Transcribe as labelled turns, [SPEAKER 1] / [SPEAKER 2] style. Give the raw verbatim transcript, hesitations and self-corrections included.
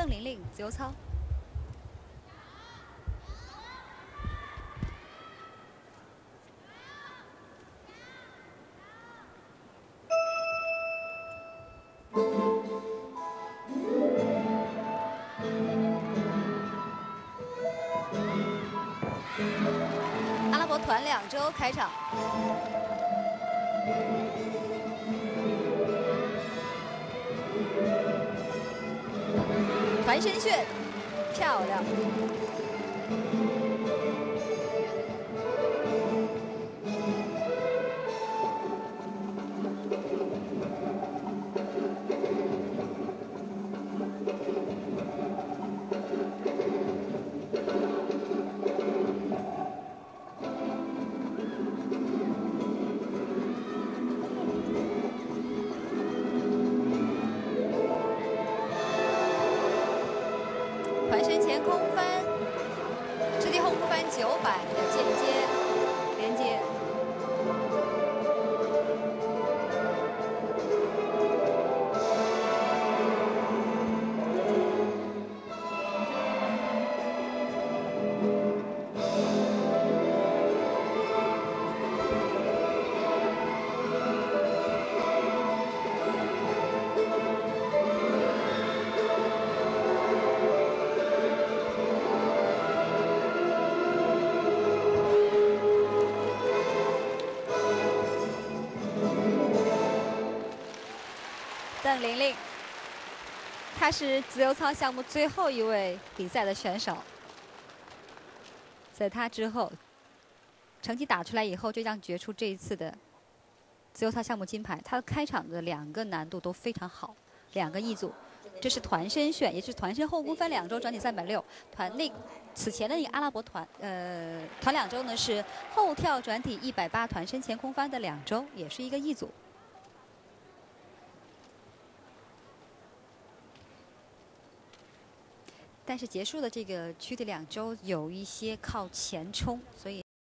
[SPEAKER 1] 邓玲玲自由操。 阿拉伯团两周开场，团身旋，漂亮。团身前空翻，直立后空翻九百的间接连接。邓玲玲，她是自由操项目最后一位比赛的选手。在她之后，成绩打出来以后，就将决出这一次的自由操项目金牌。她开场的两个难度都非常好，两个一组。这是团身旋，也是团身后空翻两周，转体三百六。团那此前的那个阿拉伯团，呃，团两周呢是后跳转体一百八，团身前空翻的两周，也是一个一组。 但是结束的这个区的两周有一些靠前冲，所以。